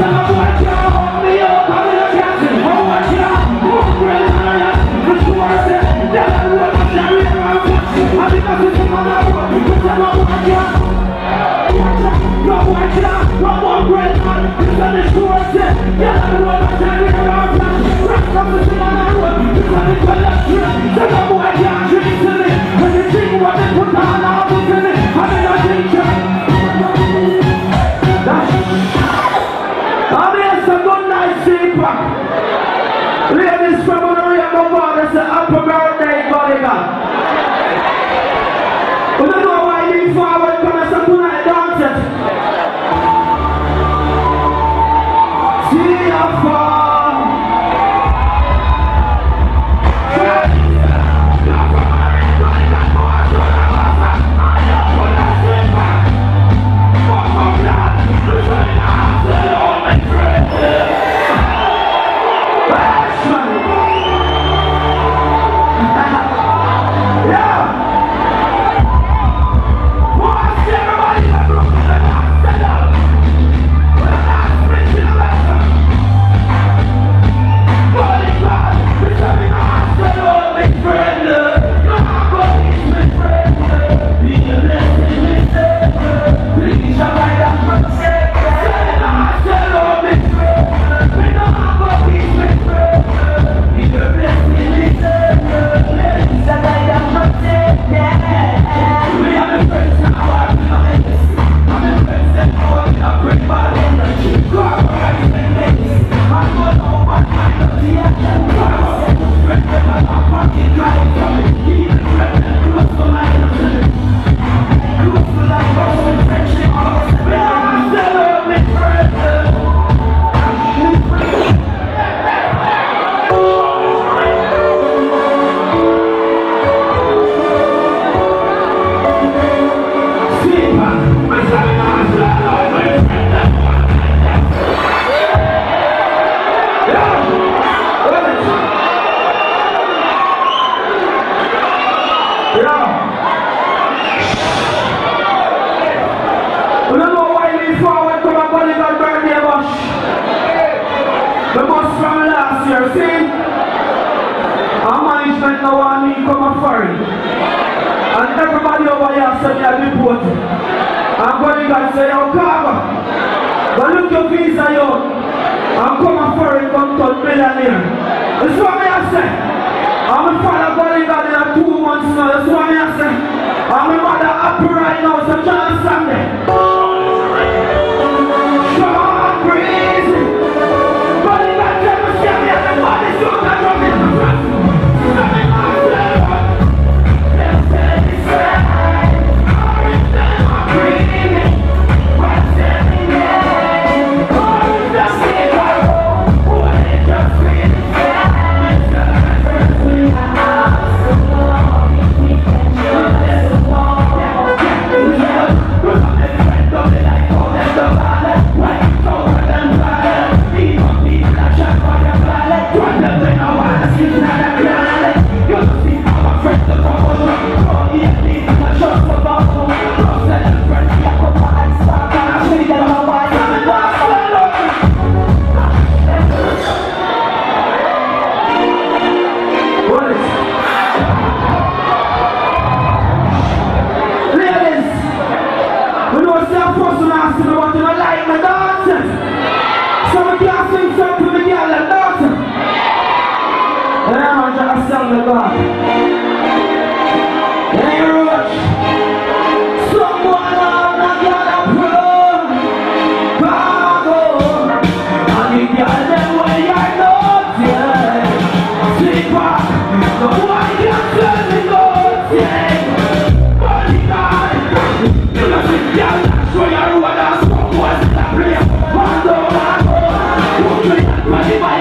Ladies from Mavado say happy birthday, bodyguard. We don't know why you lean forward, come and say tonight dancing. See how far. And everybody over here said they are deported. I'm going to say, oh Khago, but look your visa out and come and foreign come to millionaire. That's what I say. I'm a father going in 2 months now. That's what I say. I'm a mother happy right now, so John Sunday. Short breeze. But if I tell you, see me at the body, so I'm not coming. Bye.